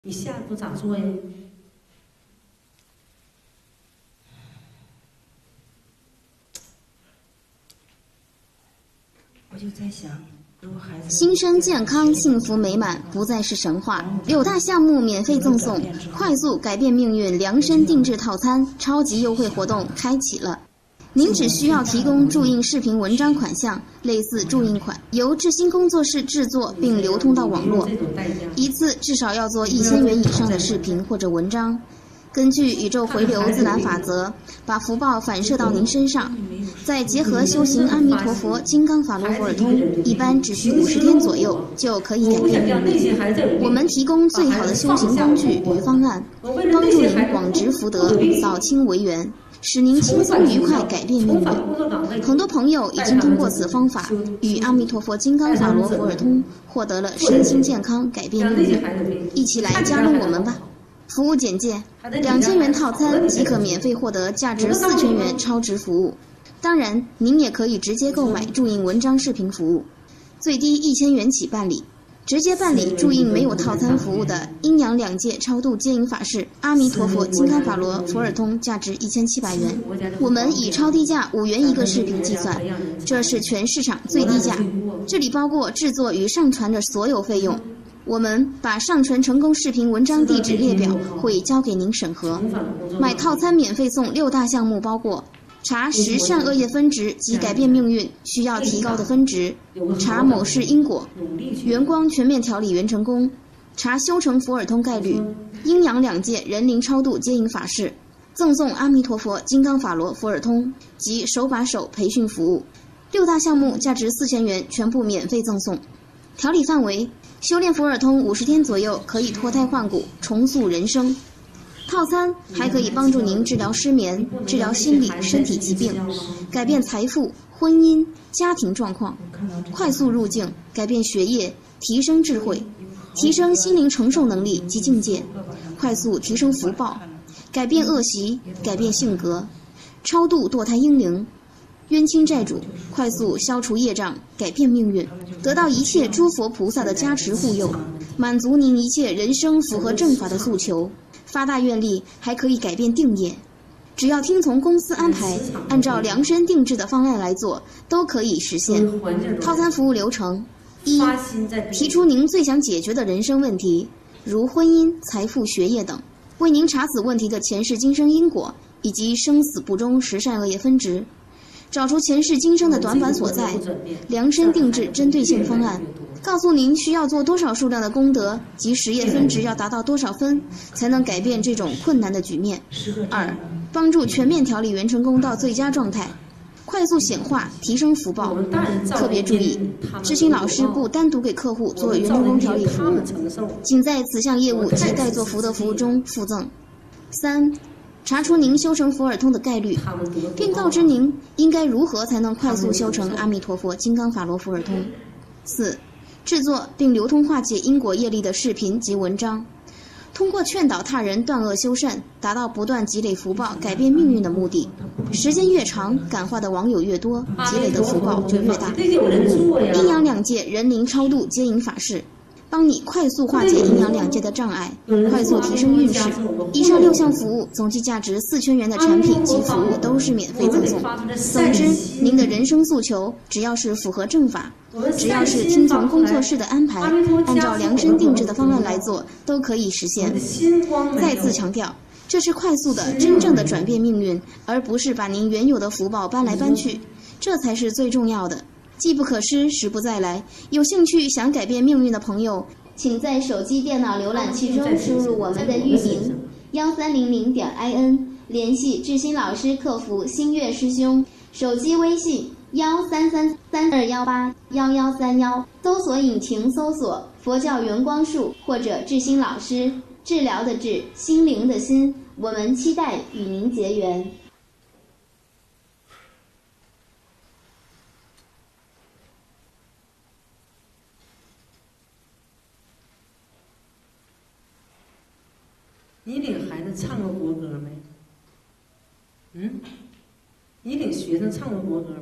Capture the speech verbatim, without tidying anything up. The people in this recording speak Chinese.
你下一步咋做呀？ 我就在想，如果孩子新生健康、幸福美满不再是神话。六大项目免费赠送，快速改变命运量身定制套餐超级优惠活动开启了。您只需要提供注印视频文章款项，类似注印款，由智新工作室制作并流通到网络。一次至少要做一千元以上的视频或者文章。根据宇宙回流自然法则，把福报反射到您身上，再结合修行阿弥陀佛金刚法罗佛尔通，一般只需五十天左右就可以改变命运。我们提供最好的修行工具与方案，帮助您广植福德，扫清违缘，使您轻松愉快改变命运。很多朋友已经通过此方法与阿弥陀佛金刚法罗佛尔通获得了身心健康改变命运。一起来加入我们吧！服务简介：两千元套餐即可免费获得价值四千元超值服务。当然，您也可以直接购买注印文章视频服务，最低一千元起办理。直接办理注印没有套餐服务的阴阳两界超度接引法事阿弥陀佛金刚法罗佛尔通，价值一千七百元。我们以超低价五元一个视频计算，这是全市场最低价。这里包括制作与上传的所有费用。我们把上传成功视频文章地址列表会交给您审核。买套餐免费送六大项目，包括查十善恶业分值及改变命运需要提高的分值，查某事因果，圆光全面调理元成功，查修成佛尔通概率，阴阳两界人灵超度接引法事，赠送阿弥陀佛金刚法罗佛尔通及手把手培训服务。六大项目价值四千元，全部免费赠送。调理范围：修炼佛尔通五十天左右，可以脱胎换骨，重塑人生。套餐还可以帮助您治疗失眠、治疗心理、身体疾病，改变财富、婚姻、家庭状况，快速入境，改变学业，提升智慧，提升心灵承受能力及境界，快速提升福报，改变恶习，改变性格，超度堕胎婴灵。冤亲债主，快速消除业障，改变命运，得到一切诸佛菩萨的加持护佑，满足您一切人生符合正法的诉求。发大愿力还可以改变定业，只要听从公司安排，按照量身定制的方案来做，都可以实现。套餐服务流程：一、提出您最想解决的人生问题，如婚姻、财富、学业等，为您查此问题的前世今生因果以及生死不终十善恶业分值。找出前世今生的短板所在，量身定制针对性方案，告诉您需要做多少数量的功德及实业分值要达到多少分，才能改变这种困难的局面。二、帮助全面调理元成功到最佳状态，快速显化提升福报。特别注意，知心老师不单独给客户做元成功调理服务，仅在此项业务及待做福德服务中附赠。三、查出您修成佛尔通的概率，并告知您应该如何才能快速修成阿弥陀佛金刚法罗佛尔通。四、制作并流通化解因果业力的视频及文章，通过劝导他人断恶修善，达到不断积累福报、改变命运的目的。时间越长，感化的网友越多，积累的福报就越大。阴阳两界人灵超度接引法事，帮你快速化解阴阳两界的障碍，快速提升运势。以上六项服务总计价值四千元的产品及服务都是免费赠送。总之，您的人生诉求只要是符合正法，只要是听从工作室的安排，按照量身定制的方案来做，都可以实现。再次强调，这是快速的、真正的转变命运，而不是把您原有的福报搬来搬去，这才是最重要的。机不可失，时不再来。有兴趣想改变命运的朋友，请在手机、电脑浏览器中输入我们的域名幺三零零点 i n， 联系智新老师客服星月师兄，手机微信幺三三三二幺八幺幺三幺，搜索引擎搜索佛教圆光树或者智新老师，治疗的治，心灵的心，我们期待与您结缘。 你领孩子唱过国歌没？嗯，你领学生唱过国歌吗？